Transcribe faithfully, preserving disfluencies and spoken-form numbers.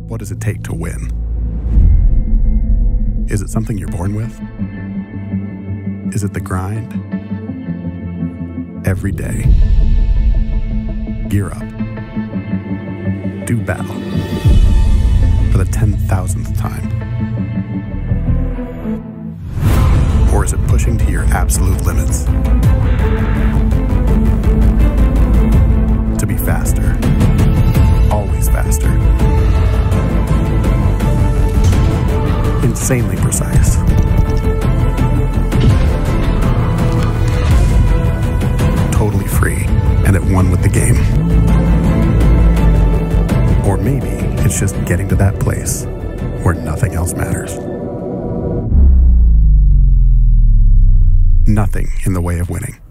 What does it take to win? Is it something you're born with? Is it the grind? Every day. Gear up. Do battle. For the ten thousandth time. Or is it pushing to your absolute limits? To be faster. Always faster. Insanely precise. Totally free and at one with the game. Or maybe it's just getting to that place where nothing else matters. Nothing in the way of winning.